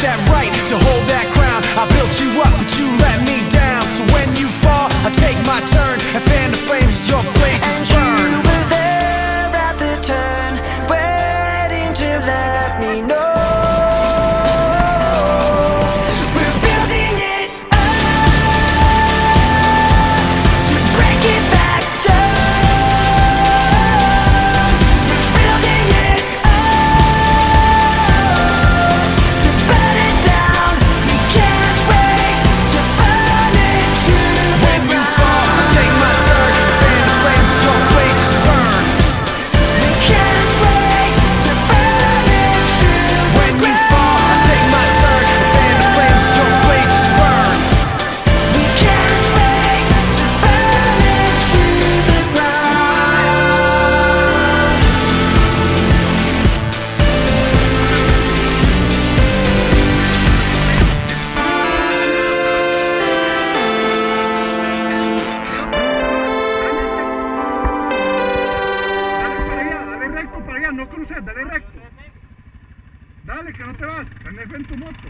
that right to hold that crown. I built you up, but you let me down. So when you fall, I take my turn and fan the flames as your blazes burn. You were there at the turn, waiting to let me know. No cruces, dale recto. Dale, que no te vas. Ven tu moto.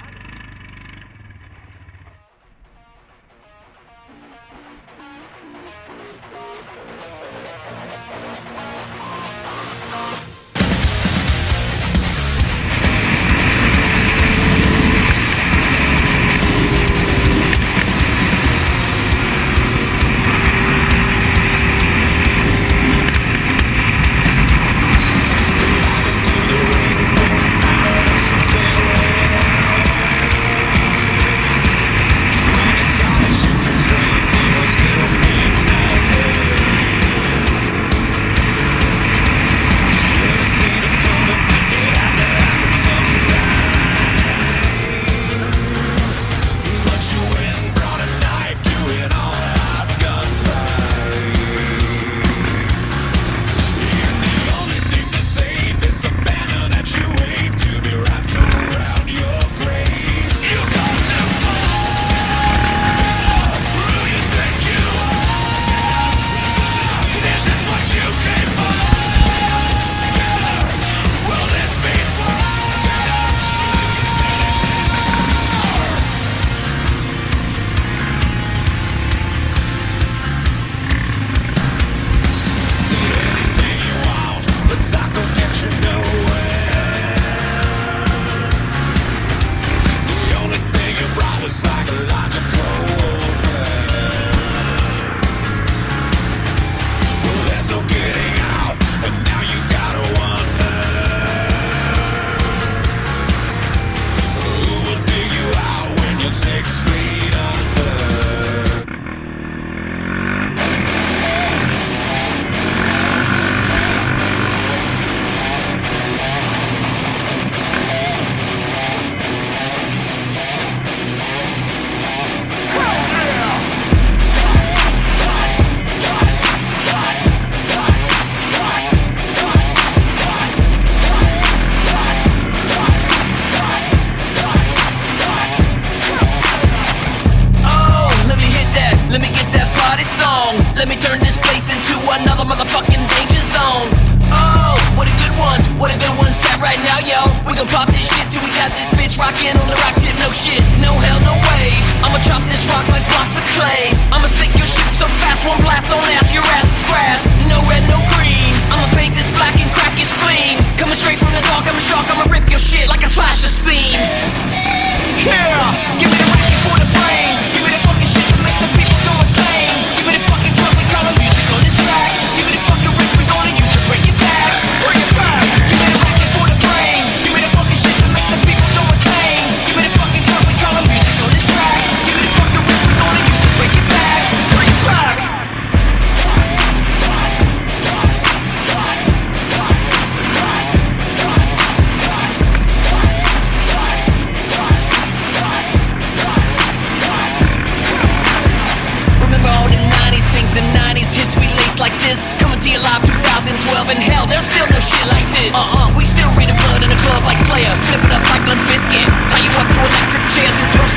Let me turn this place into another motherfucking danger zone. Oh, what a good ones at right now, yo. We gon' pop this shit till we got this bitch rockin' on the rock tip. No shit, no hell, no way. I'ma chop this rock like blocks of clay. I'ma sink your ship so fast, one blast, don't ask, your ass is grass. No red, no green. I'ma paint this black and crack your spleen. Coming straight from the dark, I'm a shark, I'ma rip your shit like a slasher scene. Yeah, give me the racket for the brain. Give me the fucking shit to make the people go insane. Give me the fucking drug, we call the music on this track. Give me the fucking risk, we gonna use to bring it back. Bring it back. Give me the racket for the brain. Give me the fucking shit to make the people go insane. Give me the fucking drug, we call the music on this track. Give me the fucking risk, we gonna use to bring it back. Bring it back. Like this, coming to you live 2012, and hell, there's still no shit like this. We still read the blood in the club like Slayer, flip it up like Limp Bizkit, tie you up to electric chairs and toast